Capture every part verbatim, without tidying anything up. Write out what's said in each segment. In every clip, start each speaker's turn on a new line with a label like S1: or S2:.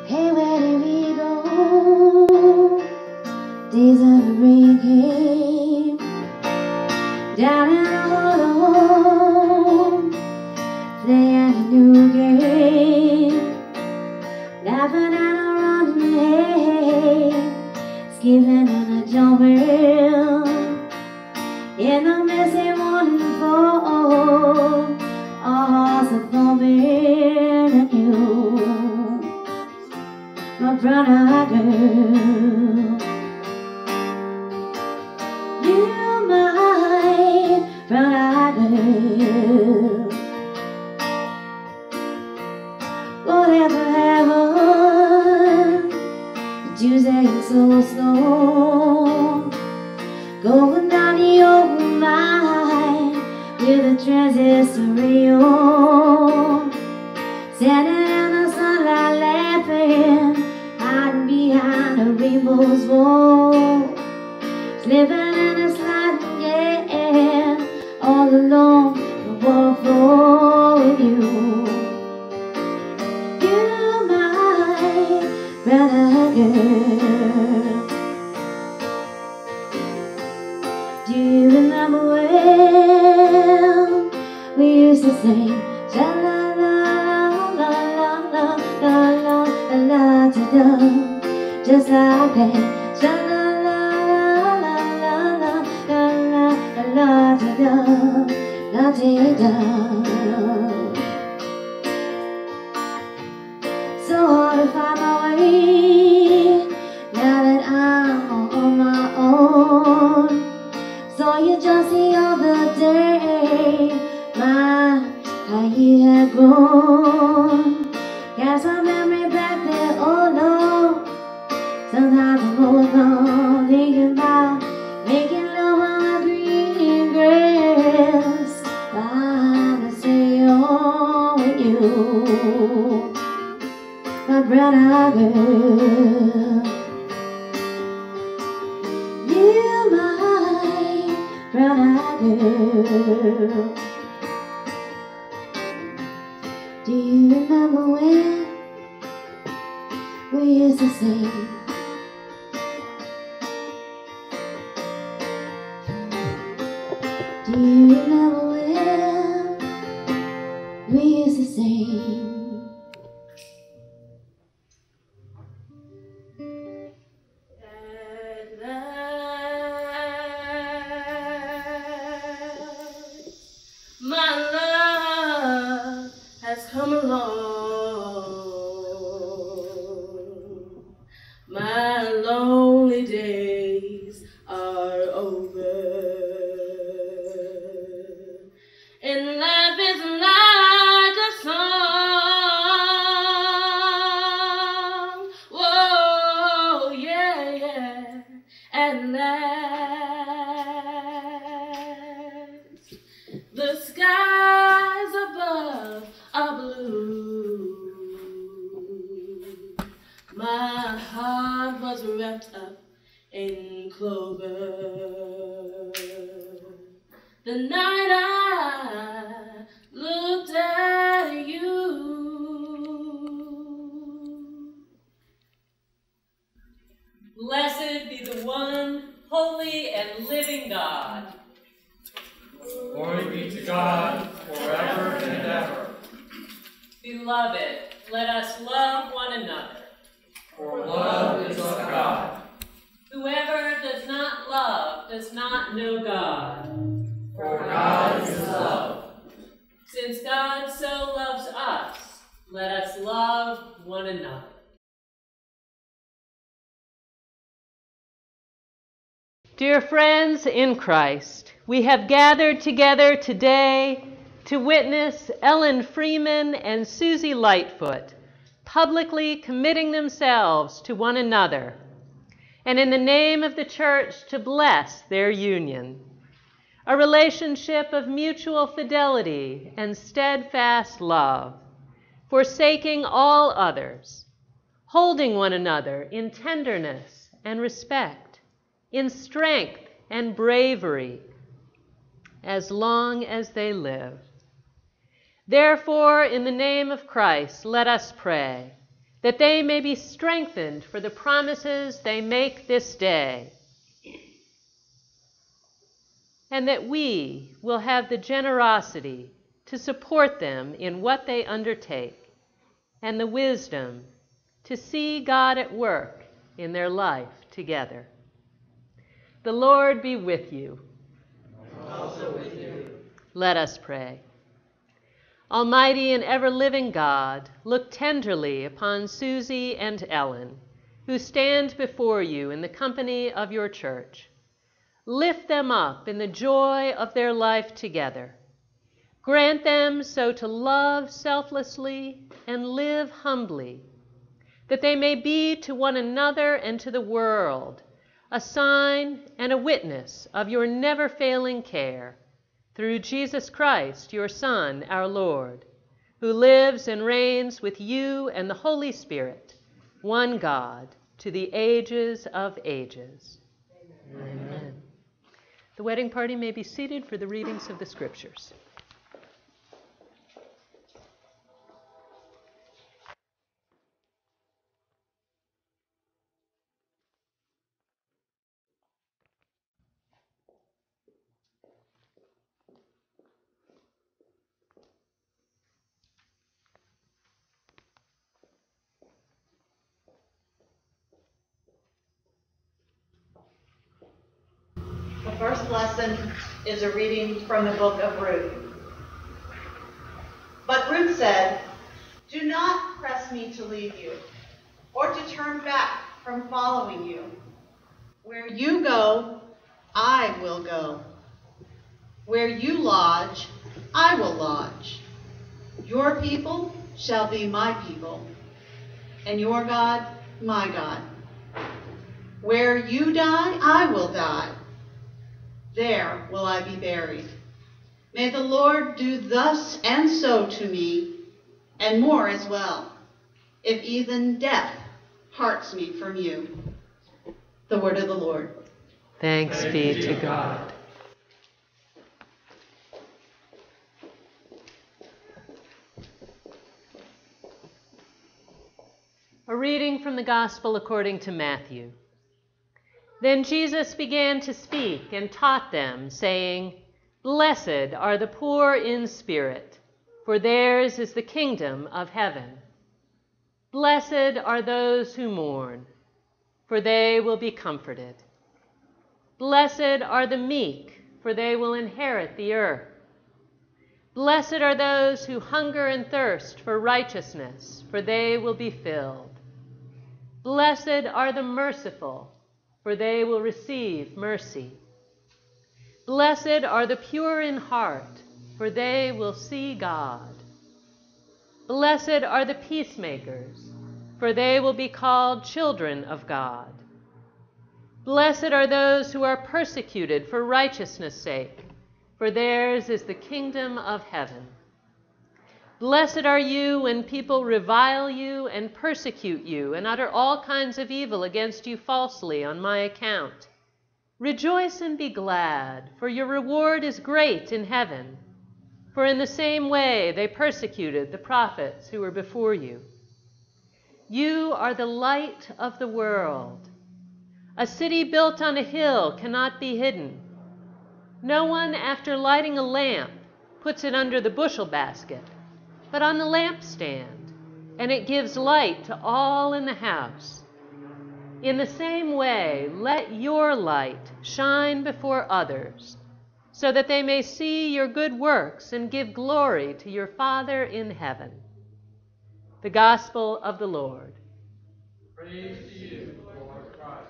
S1: Hey, where did we go? Days of the rain came down in the hollow, playing a new game, laughing and a running, hey, skipping and a jumping in the messy morning fall. Our hearts are thumping, and you, my brown-eyed girl, you, my brown-eyed girl. Whatever happened to Tuesday so slow, going down the old line with a transistor radio, standing in the sunlight laughing, hiding behind a rainbow's wall, slipping and a sliding, yeah, all along the waterfall with you. You, my brown-eyed girl. Do you remember when we used to sing sha la la la la la la la la la da, just like that, sha la la la la la la la la la da, la da. So hard to find my way now that I'm on my own. Saw you just the other day, my, how you had grown. Got some memory back there, oh no. Sometimes I'm always gone thinking about making love on the green grass behind the sea with you, my brown-eyed girl. You, my brown-eyed girl. Do you remember when we used to sing? Do you remember when we used to sing?
S2: Come along, my lonely days are over, and life is like a song. Whoa, yeah, yeah, at last the skies above are blue. My heart was wrapped up in clover the night I looked at you.
S3: Blessed be the one holy and living God.
S4: Glory be to God forever and ever.
S3: Beloved, let us love one another.
S4: For love is of God.
S3: Whoever does not love does not know God.
S4: For God is love.
S3: Since God so loves us, let us love one another. Dear friends in Christ, we have gathered together today to witness Lightfoot-Freeman and Susie Lightfoot publicly committing themselves to one another, and in the name of the church to bless their union, a relationship of mutual fidelity and steadfast love, forsaking all others, holding one another in tenderness and respect, in strength and bravery, as long as they live. Therefore, in the name of Christ, let us pray. that they may be strengthened for the promises they make this day, and that we will have the generosity to support them in what they undertake, and the wisdom to see God at work in their life together. The Lord be with you.
S4: And also with you.
S3: Let us pray. Almighty and ever-living God, look tenderly upon Susie and Ellen, who stand before you in the company of your church. Lift them up in the joy of their life together. Grant them so to love selflessly and live humbly, that they may be to one another and to the world a sign and a witness of your never-failing care, through Jesus Christ, your Son, our Lord, who lives and reigns with you and the Holy Spirit, one God, to the ages of ages. Amen. Amen. The wedding party may be seated for the readings of the Scriptures.
S5: The first lesson is a reading from the book of Ruth. But Ruth said, "Do not press me to leave you, or to turn back from following you. Where you go, I will go. Where you lodge, I will lodge. Your people shall be my people, and your God, my God. Where you die, I will die. There will I be buried. May the Lord do thus and so to me, and more as well, if even death parts me from you." The word of the Lord.
S3: Thanks be to God. A reading from the Gospel according to Matthew. Then Jesus began to speak and taught them, saying, "Blessed are the poor in spirit, for theirs is the kingdom of heaven. Blessed are those who mourn, for they will be comforted. Blessed are the meek, for they will inherit the earth. Blessed are those who hunger and thirst for righteousness, for they will be filled. Blessed are the merciful, for they will receive mercy. Blessed are the pure in heart, for they will see God. Blessed are the peacemakers, for they will be called children of God. Blessed are those who are persecuted for righteousness' sake, for theirs is the kingdom of heaven. Blessed are you when people revile you and persecute you and utter all kinds of evil against you falsely on my account. Rejoice and be glad, for your reward is great in heaven. For in the same way they persecuted the prophets who were before you. You are the light of the world. A city built on a hill cannot be hidden. No one, after lighting a lamp, puts it under the bushel basket, but on the lampstand, and it gives light to all in the house. In the same way, let your light shine before others, so that they may see your good works and give glory to your Father in heaven." The Gospel of the Lord.
S4: Praise to you, Lord Christ.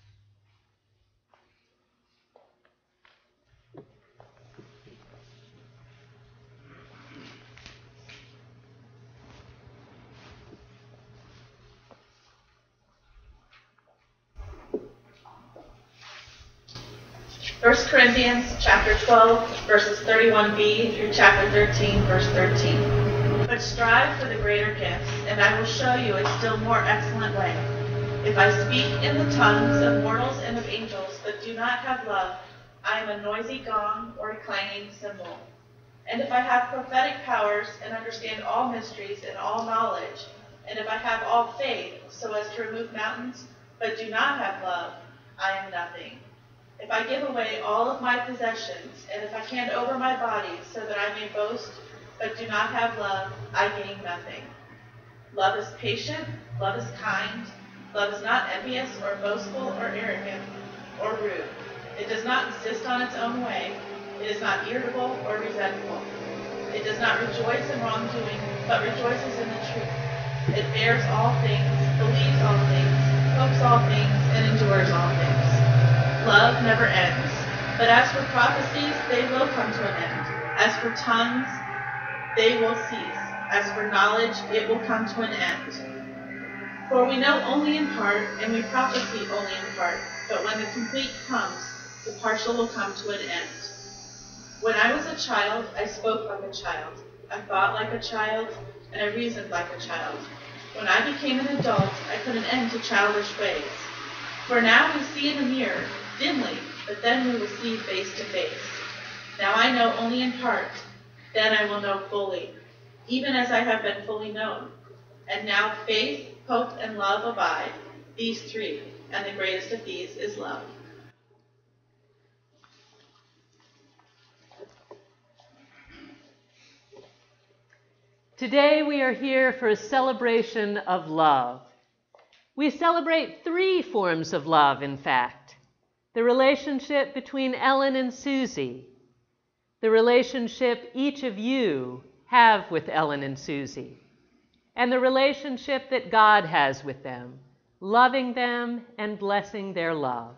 S5: First Corinthians chapter twelve, verses thirty-one b through chapter thirteen, verse thirteen. "But strive for the greater gifts, and I will show you a still more excellent way. If I speak in the tongues of mortals and of angels, but do not have love, I am a noisy gong or a clanging cymbal. And if I have prophetic powers and understand all mysteries and all knowledge, And if I have all faith so as to remove mountains, but do not have love, I am nothing. If I give away all of my possessions, and if I hand over my body so that I may boast, but do not have love, I gain nothing. Love is patient, love is kind, love is not envious or boastful or arrogant or rude. It does not insist on its own way. It is not irritable or resentful. It does not rejoice in wrongdoing, but rejoices in the truth. It bears all things, believes all things, hopes all things, and endures all things. Love never ends. But as for prophecies, they will come to an end. As for tongues, they will cease. As for knowledge, it will come to an end. For we know only in part, and we prophesy only in part. But when the complete comes, the partial will come to an end. When I was a child, I spoke like a child. I thought like a child, and I reasoned like a child. When I became an adult, I put an end to childish ways. For now we see in a mirror, dimly, but then we will see face to face. Now I know only in part, then I will know fully, even as I have been fully known. And now faith, hope, and love abide, these three, and the greatest of these is love.
S3: Today we are here for a celebration of love. We celebrate three forms of love, in fact. The relationship between Ellen and Susie, the relationship each of you have with Ellen and Susie, and the relationship that God has with them, loving them and blessing their love.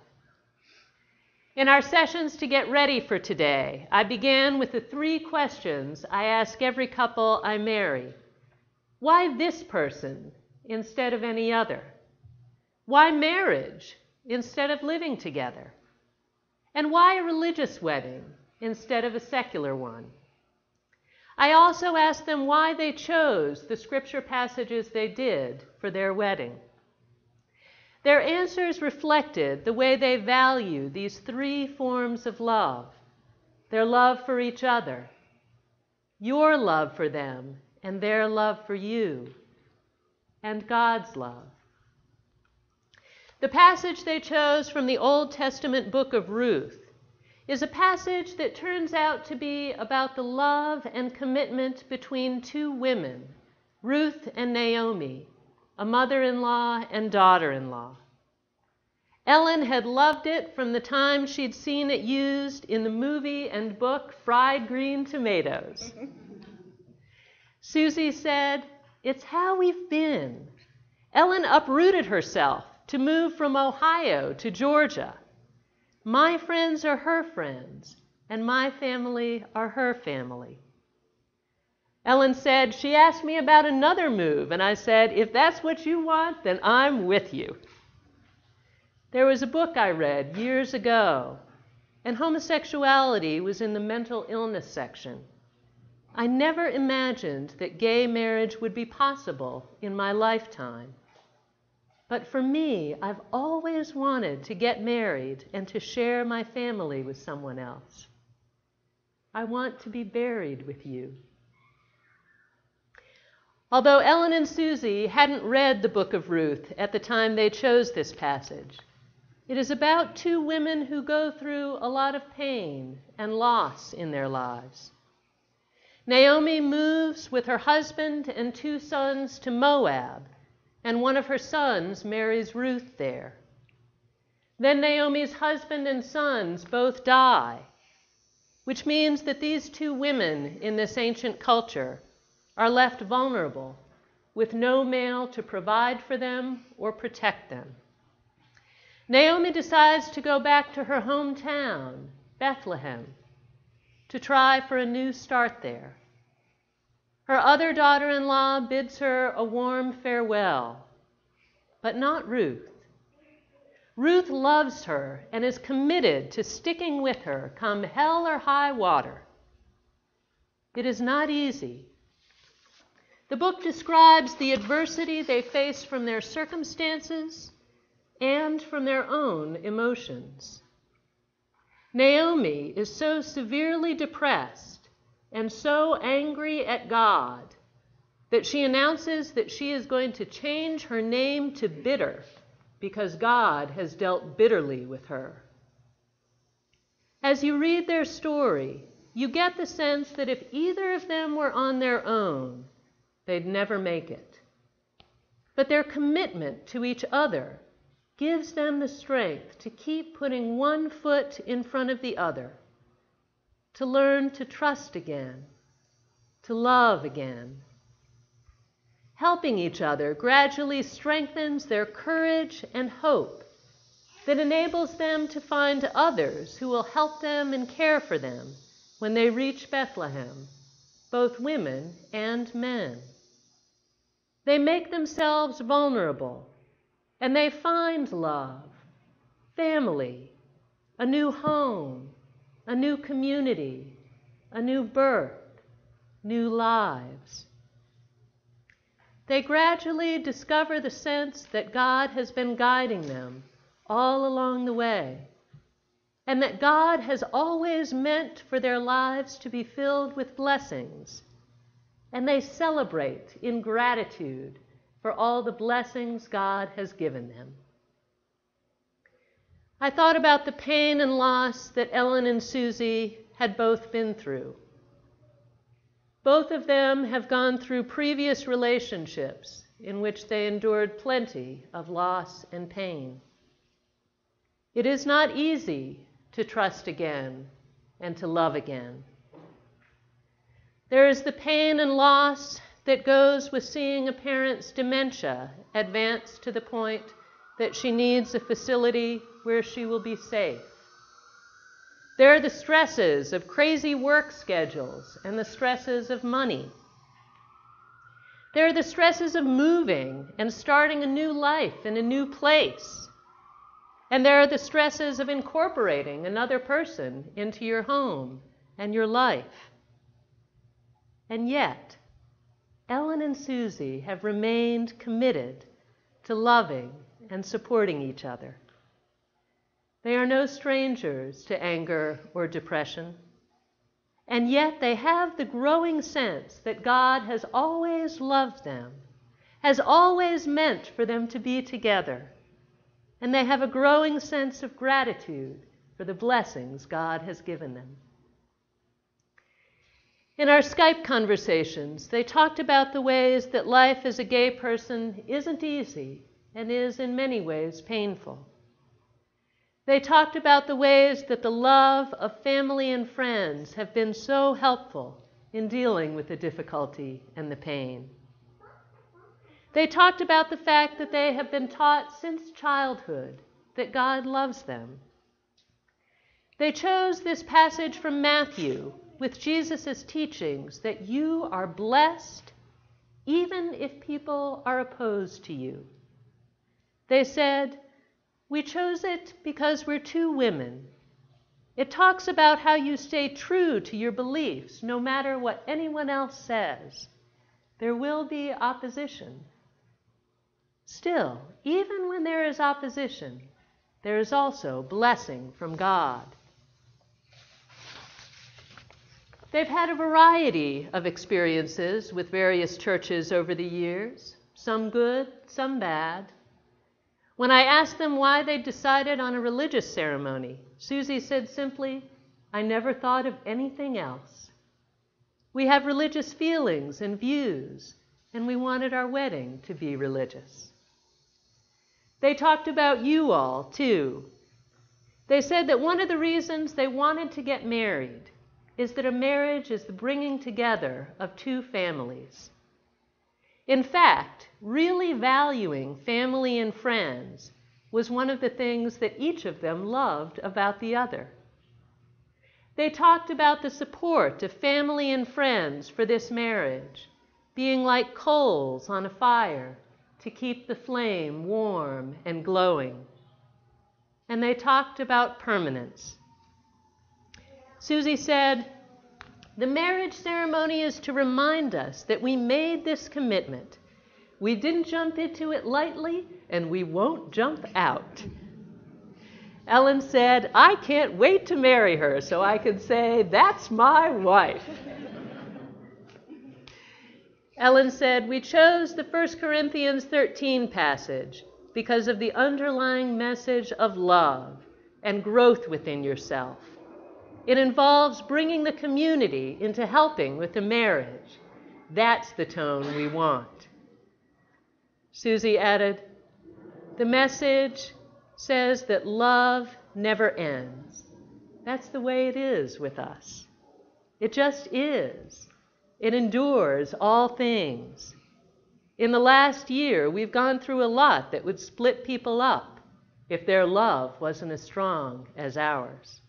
S3: In our sessions to get ready for today, I began with the three questions I ask every couple I marry. Why this person instead of any other? Why marriage instead of living together? And why a religious wedding instead of a secular one? I also asked them why they chose the scripture passages they did for their wedding. Their answers reflected the way they value these three forms of love: their love for each other, your love for them and their love for you, and God's love. The passage they chose from the Old Testament book of Ruth is a passage that turns out to be about the love and commitment between two women, Ruth and Naomi, a mother-in-law and daughter-in-law. Ellen had loved it from the time she'd seen it used in the movie and book Fried Green Tomatoes. Susie said, "It's how we've been." Ellen uprooted herself to move from Ohio to Georgia. My friends are her friends, and my family are her family. Ellen said, she asked me about another move, and I said, if that's what you want, then I'm with you. There was a book I read years ago, and homosexuality was in the mental illness section. I never imagined that gay marriage would be possible in my lifetime. But for me, I've always wanted to get married and to share my family with someone else. I want to be buried with you. Although Ellen and Susie hadn't read the book of Ruth at the time they chose this passage, it is about two women who go through a lot of pain and loss in their lives. Naomi moves with her husband and two sons to Moab, and one of her sons marries Ruth there. Then Naomi's husband and sons both die, which means that these two women in this ancient culture are left vulnerable, with no male to provide for them or protect them. Naomi decides to go back to her hometown, Bethlehem, to try for a new start there. Her other daughter-in-law bids her a warm farewell, but not Ruth. Ruth loves her and is committed to sticking with her, come hell or high water. It is not easy. The book describes the adversity they face from their circumstances and from their own emotions. Naomi is so severely depressed and so angry at God that she announces that she is going to change her name to Bitter because God has dealt bitterly with her. As you read their story, you get the sense that if either of them were on their own, they'd never make it. But their commitment to each other gives them the strength to keep putting one foot in front of the other, to learn to trust again, to love again. Helping each other gradually strengthens their courage and hope that enables them to find others who will help them and care for them when they reach Bethlehem, both women and men. They make themselves vulnerable, and they find love, family, a new home, a new community, a new birth, new lives. They gradually discover the sense that God has been guiding them all along the way, and that God has always meant for their lives to be filled with blessings, and they celebrate in gratitude for all the blessings God has given them. I thought about the pain and loss that Ellen and Susie had both been through. Both of them have gone through previous relationships in which they endured plenty of loss and pain. It is not easy to trust again and to love again. There is the pain and loss that goes with seeing a parent's dementia advance to the point that she needs a facility where she will be safe. There are the stresses of crazy work schedules and the stresses of money. There are the stresses of moving and starting a new life in a new place. And there are the stresses of incorporating another person into your home and your life. And yet, Ellen and Susie have remained committed to loving and supporting each other. They are no strangers to anger or depression, and yet they have the growing sense that God has always loved them, has always meant for them to be together, and they have a growing sense of gratitude for the blessings God has given them. In our Skype conversations, they talked about the ways that life as a gay person isn't easy and is in many ways painful. They talked about the ways that the love of family and friends have been so helpful in dealing with the difficulty and the pain. They talked about the fact that they have been taught since childhood that God loves them. They chose this passage from Matthew with Jesus' teachings that you are blessed even if people are opposed to you. They said, we chose it because we're two women. It talks about how you stay true to your beliefs no matter what anyone else says. There will be opposition. Still, even when there is opposition, there is also blessing from God. They've had a variety of experiences with various churches over the years, some good, some bad. When I asked them why they decided on a religious ceremony, Susie said simply, I never thought of anything else. We have religious feelings and views, and we wanted our wedding to be religious. They talked about you all, too. They said that one of the reasons they wanted to get married is that a marriage is the bringing together of two families. In fact, really valuing family and friends was one of the things that each of them loved about the other. They talked about the support of family and friends for this marriage, being like coals on a fire to keep the flame warm and glowing. And they talked about permanence. Susie said, the marriage ceremony is to remind us that we made this commitment. We didn't jump into it lightly, and we won't jump out. Ellen said, I can't wait to marry her so I can say, that's my wife. Ellen said, "We chose the First Corinthians thirteen passage because of the underlying message of love and growth within yourself. It involves bringing the community into helping with the marriage. That's the tone we want." Susie added, "The message says that love never ends. That's the way it is with us. It just is. It endures all things. In the last year, we've gone through a lot that would split people up if their love wasn't as strong as ours."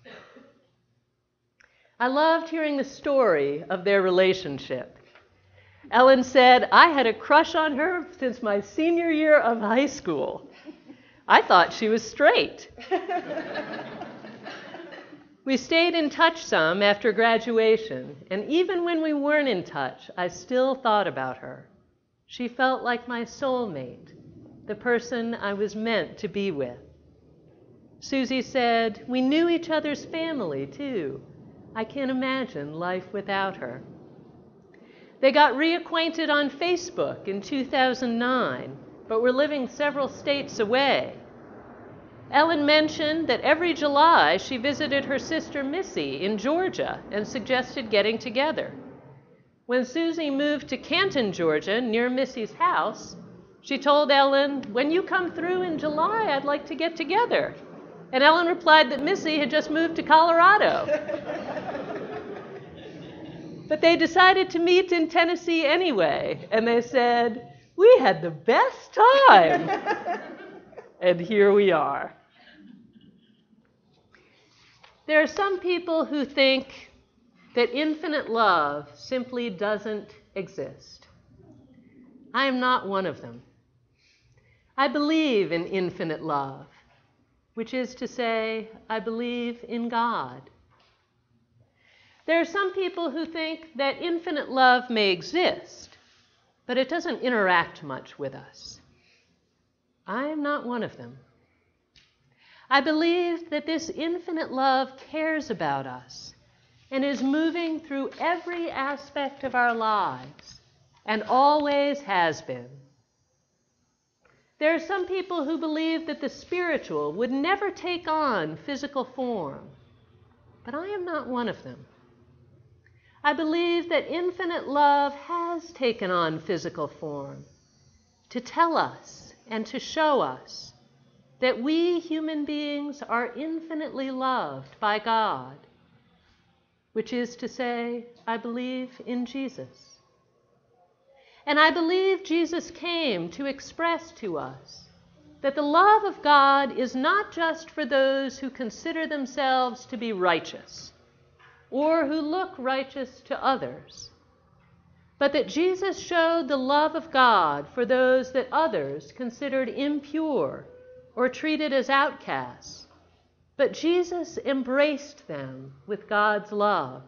S3: I loved hearing the story of their relationship. Ellen said, "I had a crush on her since my senior year of high school. I thought she was straight." We stayed in touch some after graduation, and even when we weren't in touch, I still thought about her. She felt like my soulmate, the person I was meant to be with. Susie said, "We knew each other's family, too. I can't imagine life without her." They got reacquainted on Facebook in two thousand nine, but were living several states away. Ellen mentioned that every July she visited her sister Missy in Georgia and suggested getting together. When Susie moved to Canton, Georgia, near Missy's house, she told Ellen, "When you come through in July, I'd like to get together." And Ellen replied that Missy had just moved to Colorado. But they decided to meet in Tennessee anyway, and they said, "We had the best time." And here we are. There are some people who think that infinite love simply doesn't exist. I am not one of them. I believe in infinite love, which is to say, I believe in God. There are some people who think that infinite love may exist, but it doesn't interact much with us. I am not one of them. I believe that this infinite love cares about us and is moving through every aspect of our lives and always has been. There are some people who believe that the spiritual would never take on physical form, but I am not one of them. I believe that infinite love has taken on physical form to tell us and to show us that we human beings are infinitely loved by God, which is to say, I believe in Jesus. And I believe Jesus came to express to us that the love of God is not just for those who consider themselves to be righteous or who look righteous to others, but that Jesus showed the love of God for those that others considered impure or treated as outcasts, but Jesus embraced them with God's love.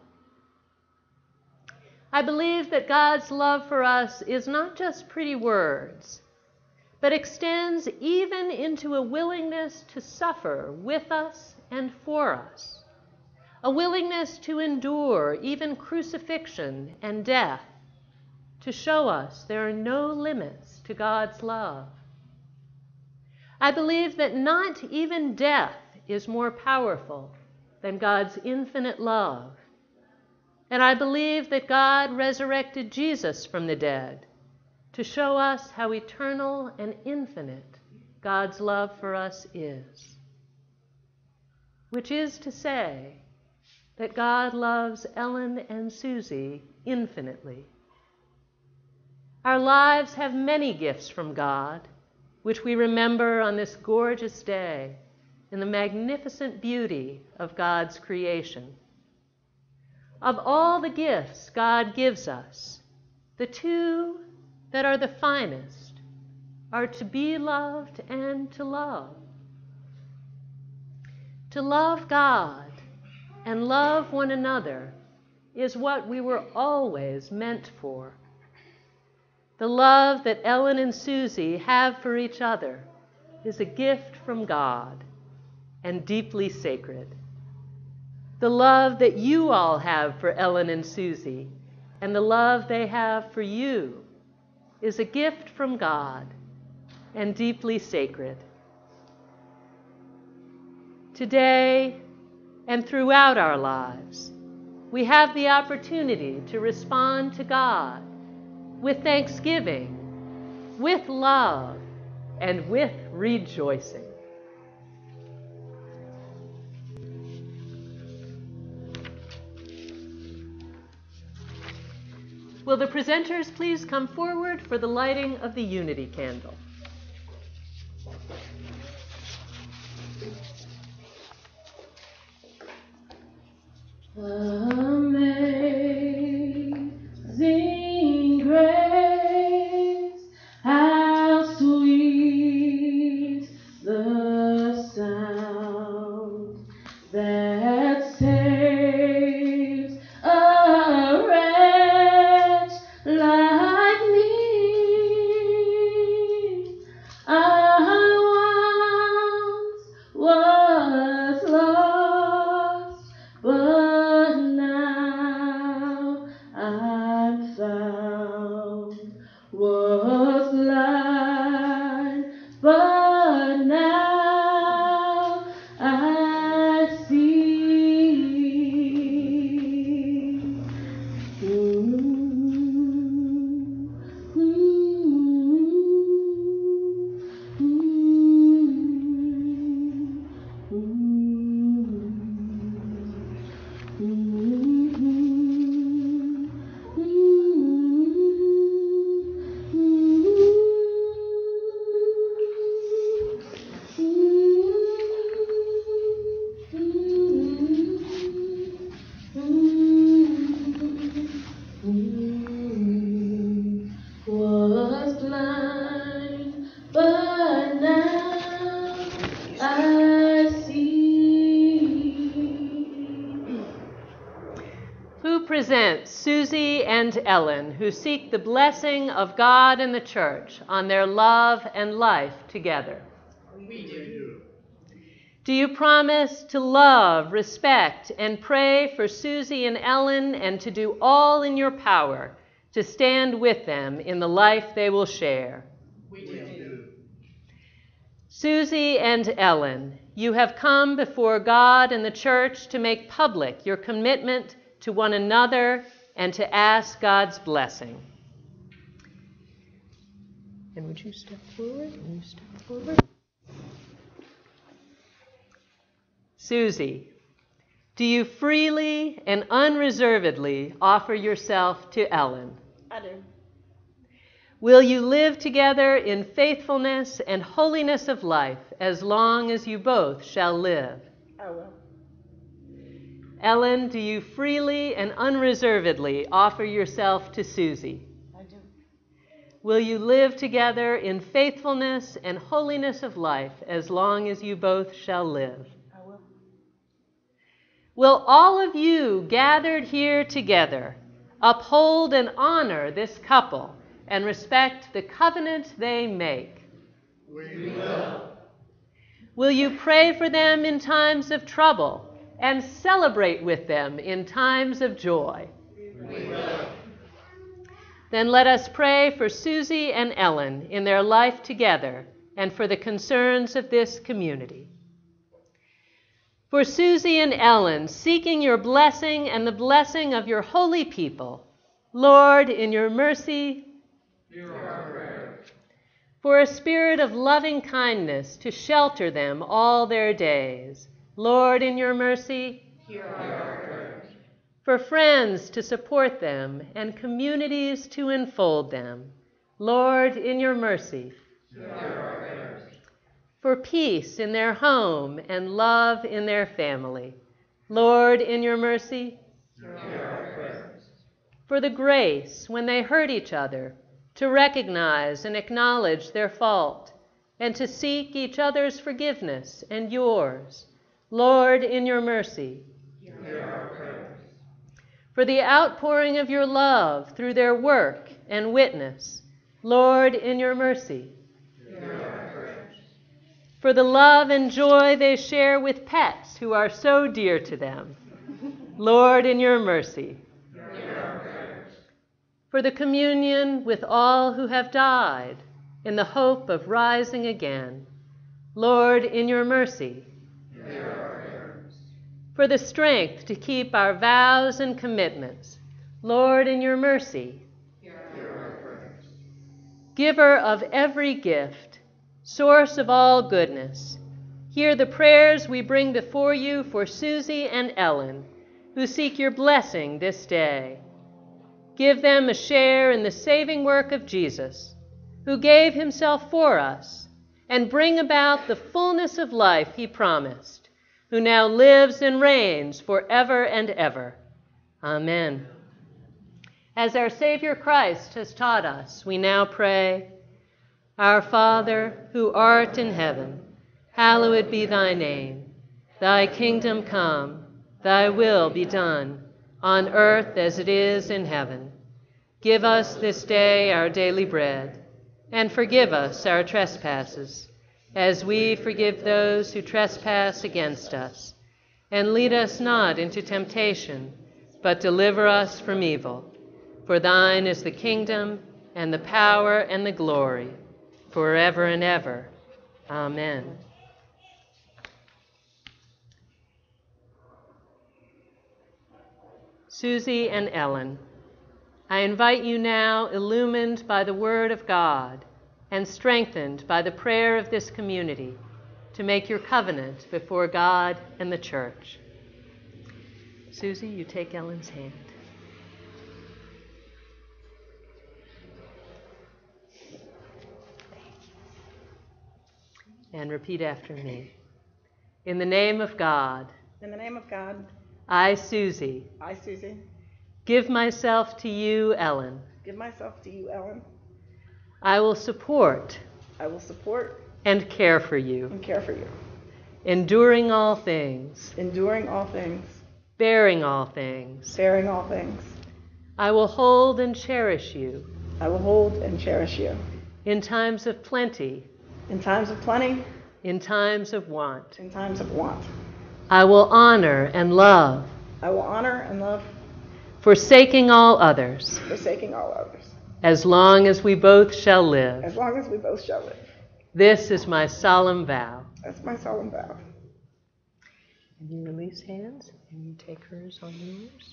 S3: I believe that God's love for us is not just pretty words, but extends even into a willingness to suffer with us and for us, a willingness to endure even crucifixion and death, to show us there are no limits to God's love. I believe that not even death is more powerful than God's infinite love. And I believe that God resurrected Jesus from the dead to show us how eternal and infinite God's love for us is. Which is to say that God loves Ellen and Susie infinitely. Our lives have many gifts from God, which we remember on this gorgeous day in the magnificent beauty of God's creation. Of all the gifts God gives us, the two that are the finest are to be loved and to love. To love God and love one another is what we were always meant for. The love that Ellen and Susie have for each other is a gift from God and deeply sacred. The love that you all have for Ellen and Susie and the love they have for you is a gift from God and deeply sacred. Today and throughout our lives, we have the opportunity to respond to God with thanksgiving, with love, and with rejoicing. Will the presenters please come forward for the lighting of the unity candle?
S1: Amazing grace, how sweet the sound that saves a wretch like me. I once was lost, but now I'm found. Was blind, but now I see. Ooh, ooh, ooh, was blind, but now I see.
S3: Who presents Susie and Ellen, who seek the blessing of God and the church on their love and life together?
S4: We do.
S3: Do you promise to love, respect, and pray for Susie and Ellen and to do all in your power to stand with them in the life they will share?
S4: We do.
S3: Susie and Ellen, you have come before God and the church to make public your commitment to one another and to ask God's blessing. And would you step forward? Would you step forward? Susie, do you freely and unreservedly offer yourself to Ellen?
S2: I do.
S3: Will you live together in faithfulness and holiness of life as long as you both shall live?
S2: I will.
S3: Ellen, do you freely and unreservedly offer yourself to Susie?
S2: I do.
S3: Will you live together in faithfulness and holiness of life as long as you both shall live?
S2: I will.
S3: Will all of you gathered here together uphold and honor this couple and respect the covenant they make?
S4: We will.
S3: Will you pray for them in times of trouble and celebrate with them in times of joy?
S4: We will.
S3: Then let us pray for Susie and Ellen in their life together and for the concerns of this community. For Susie and Ellen, seeking your blessing and the blessing of your holy people, Lord, in your mercy,
S4: Hear our prayer.
S3: for a spirit of loving kindness to shelter them all their days, Lord, in your mercy,
S4: Hear our prayer.
S3: for friends to support them and communities to enfold them, Lord, in your mercy,
S4: Hear our prayers.
S3: for peace in their home and love in their family, Lord, in your mercy,
S4: Hear our prayers.
S3: for the grace when they hurt each other to recognize and acknowledge their fault and to seek each other's forgiveness and yours, Lord, in your mercy,
S4: Hear our prayers.
S3: for the outpouring of your love through their work and witness, Lord, in your mercy,
S4: Hear our prayers.
S3: for the love and joy they share with pets who are so dear to them, Lord, in your mercy,
S4: Hear our prayers.
S3: for the communion with all who have died in the hope of rising again. Lord, in your mercy,
S4: hear our prayers.
S3: for the strength to keep our vows and commitments. Lord, in your mercy,
S4: Hear our prayers.
S3: giver of every gift, source of all goodness, hear the prayers we bring before you for Susie and Ellen, who seek your blessing this day. Give them a share in the saving work of Jesus, who gave himself for us, and bring about the fullness of life he promised, who now lives and reigns forever and ever. Amen. As our Savior Christ has taught us, we now pray, Our Father, who art in heaven, hallowed be thy name. Thy kingdom come, thy will be done, on earth as it is in heaven. Give us this day our daily bread, and forgive us our trespasses, as we forgive those who trespass against us. And lead us not into temptation, but deliver us from evil. For thine is the kingdom, and the power, and the glory, forever and ever. Amen. Susie and Ellen, I invite you now, illumined by the Word of God and strengthened by the prayer of this community, to make your covenant before God and the church. Susie, you take Ellen's hand. And repeat after me. In the name of God,
S6: In the name of God,
S3: I, Susie,
S6: I, Susie,
S3: give myself to you, Ellen.
S6: give myself to you, Ellen.
S3: I will support
S6: I will support
S3: and care for you,
S6: and care for you,
S3: enduring all things,
S6: enduring all things,
S3: bearing all things.
S6: bearing all things.
S3: I will hold and cherish you
S6: I will hold and cherish you
S3: in times of plenty,
S6: in times of plenty,
S3: in times of want.
S6: in times of want.
S3: I will honor and love,
S6: I will honor and love,
S3: forsaking all others,
S6: forsaking all others,
S3: as long as we both shall live.
S6: as long as we both shall live.
S3: This is my solemn vow.
S6: That's my solemn vow.
S3: And you release hands, and you take hers on yours.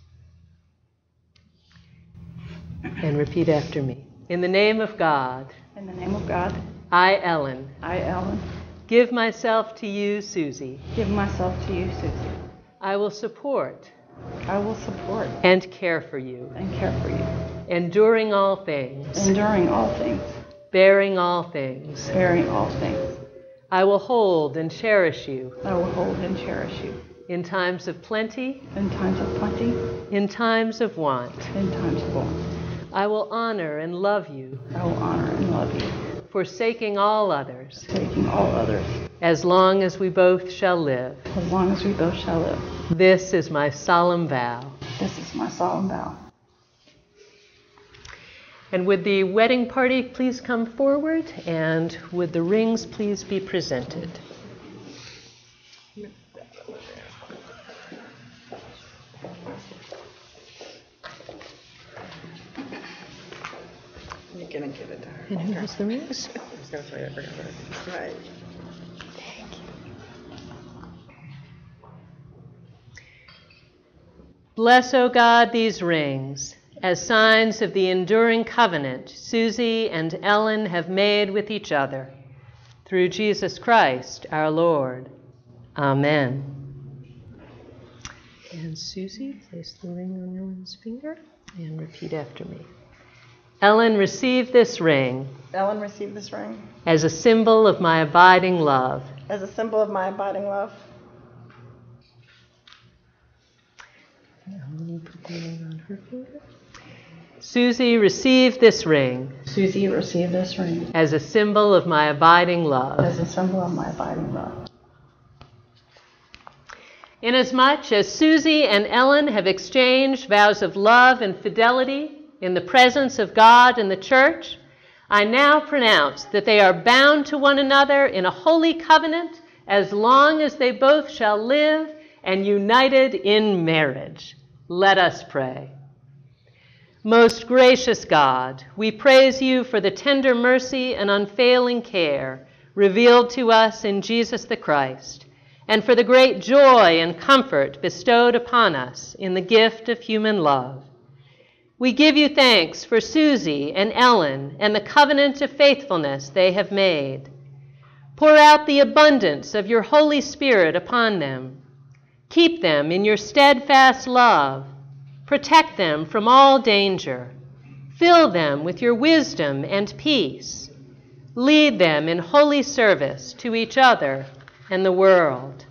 S3: And repeat after me. In the name of God,
S6: In the name of God,
S3: I, Ellen,
S6: I, Ellen,
S3: give myself to you, Susie.
S6: give myself to you, Susie.
S3: I will support
S6: I will support
S3: and care for you,
S6: and care for you,
S3: enduring all things,
S6: enduring all things,
S3: bearing all things.
S6: bearing all things.
S3: I will hold and cherish you
S6: I will hold and cherish you
S3: in times of plenty,
S6: in times of plenty,
S3: in times of want.
S6: in times of want.
S3: I will honor and love you,
S6: I will honor and love you,
S3: forsaking all others,
S6: taking all others,
S3: as long as we both shall live.
S6: as long as we both shall live.
S3: This is my solemn vow.
S6: This is my solemn vow.
S3: And would the wedding party please come forward, and would the rings please be presented?
S6: You're gonna give it to her.
S3: And who has the rings?
S6: I was gonna tell you, I forgot that. Right.
S3: Bless, O God, these rings as signs of the enduring covenant Susie and Ellen have made with each other. Through Jesus Christ, our Lord. Amen. And Susie, place the ring on Ellen's finger and repeat after me. Ellen, receive this ring
S6: Ellen, receive this ring
S3: as a symbol of my abiding love.
S6: as a symbol of my abiding love.
S3: Ellen, put the ring on her finger. Susie, receive this ring
S6: Susie, receive this ring
S3: as a symbol of my abiding love.
S6: as a symbol of my abiding love.
S3: Inasmuch as Susie and Ellen have exchanged vows of love and fidelity in the presence of God and the church, I now pronounce that they are bound to one another in a holy covenant as long as they both shall live and united in marriage. Let us pray. Most gracious God, we praise you for the tender mercy and unfailing care revealed to us in Jesus the Christ, and for the great joy and comfort bestowed upon us in the gift of human love. We give you thanks for Susie and Ellen and the covenant of faithfulness they have made. Pour out the abundance of your Holy Spirit upon them. Keep them in your steadfast love. Protect them from all danger. Fill them with your wisdom and peace. Lead them in holy service to each other and the world.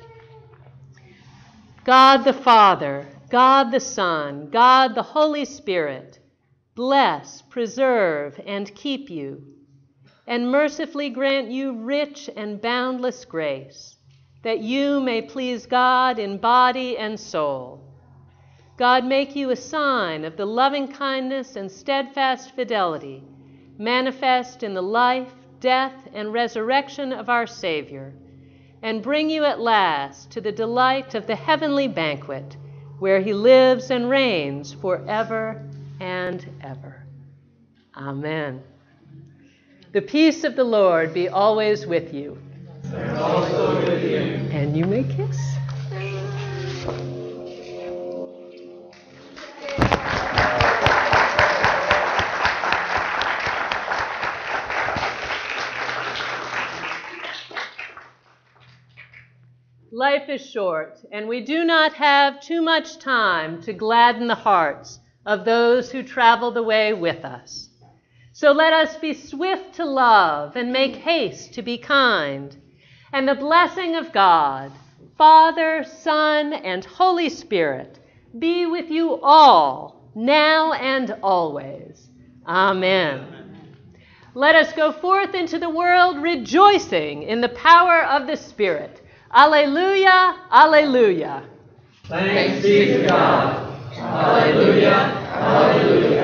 S3: God the Father, God the Son, God the Holy Spirit, bless, preserve, and keep you, and mercifully grant you rich and boundless grace, that you may please God in body and soul. God, make you a sign of the loving kindness and steadfast fidelity manifest in the life, death, and resurrection of our Savior, and bring you at last to the delight of the heavenly banquet, where he lives and reigns forever and ever. Amen. The peace of the Lord be always with you.
S4: And also with you.
S3: And you may kiss. Life is short, and we do not have too much time to gladden the hearts of those who travel the way with us. So let us be swift to love and make haste to be kind. And the blessing of God, Father, Son, and Holy Spirit be with you all, now and always. Amen. Let us go forth into the world rejoicing in the power of the Spirit. Alleluia, alleluia.
S4: Thanks be to God. Alleluia, alleluia.